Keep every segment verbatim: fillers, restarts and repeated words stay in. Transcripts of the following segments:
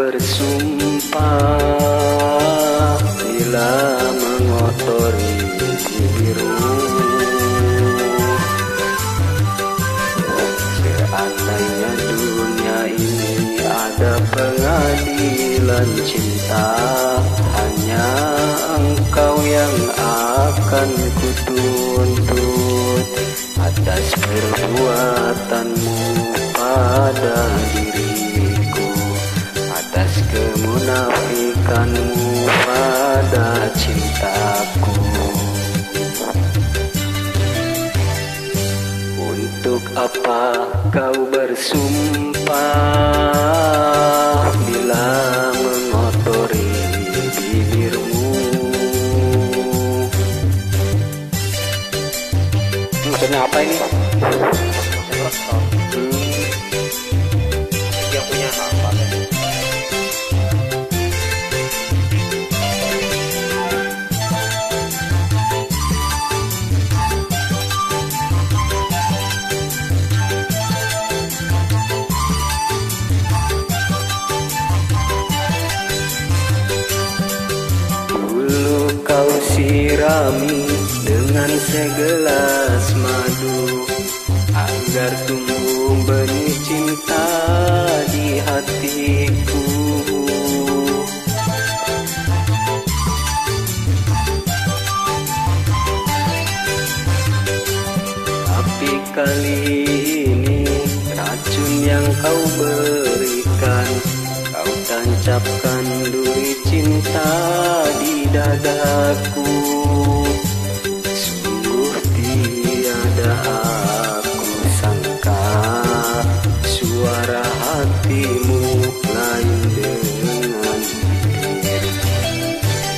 bersumpah bila mengotori dirimu. Seandainya dunia ini ada pengadilan cinta, hanya engkau yang akan kutuntut atas perbuatanmu pada diriku, atas kemunafikanmu pada cintaku. Untuk apa kau bersumpah bila mengotori bibirmu? Maksudnya apa ini? Hmm. Dia punya apa? Dulu kau sirami dengan segelas madu agar tumbuh benih cinta di hatiku. Tapi kali ini racun yang kau berikan, kau tancapkan duri cinta di dadaku. Sungguh tiada aku sangka suara hatimu lain dengan dirimu.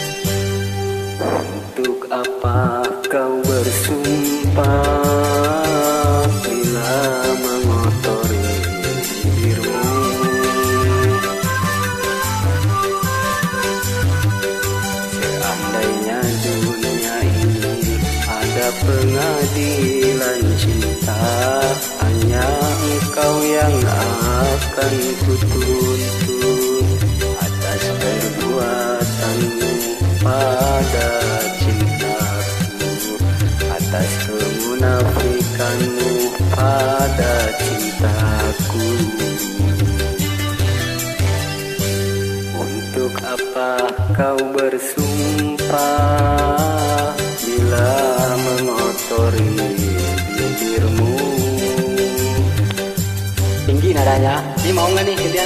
Untuk apa kau bersumpah bila mengotori dirimu? Seandainya dunia ini ada pengadilan cinta, hanya engkau yang akan kutuntut atas perbuatanmu pada cintaku, atas kemunafikanmu pada cintaku. Untuk apa kau bersumpah bila mengotori bibirmu? Tinggi nadanya. Ini mau nggak nih gantian?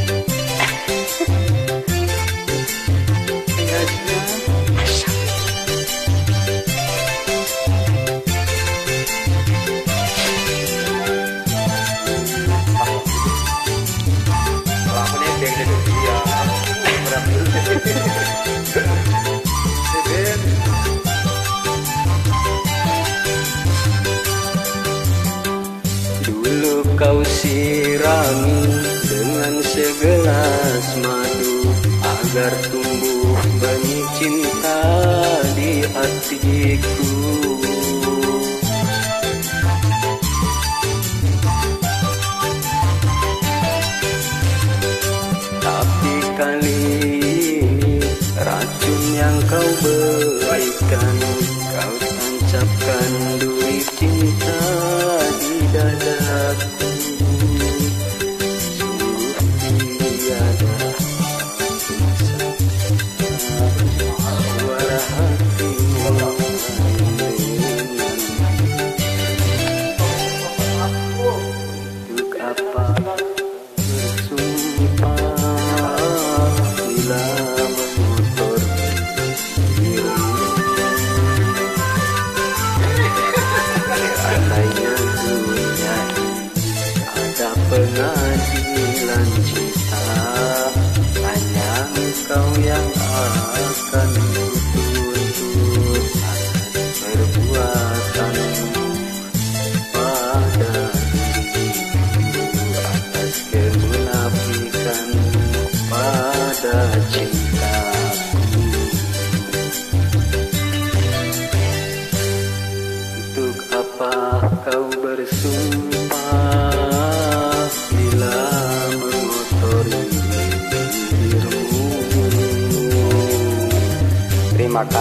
Dulu kau sirami dengan segelas madu agar tumbuh benih cinta di hatiku. Tapi kali ini racun yang kau berikan, kau tancapkan duri cinta di dadaku. Sungguh tiada suara hatimu lain dengan untuk apa bersumpah bila mengotori dirimu? Seandainya dunia ini ada pengadilan cinta, hanya engkau yang akan kutuntut atas perbuatanmu pada diriku, atas kemunafikanmu pada cintaku. Untuk apa kau bersumpah bila mengotori dirimu?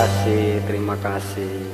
kasih, terima kasih.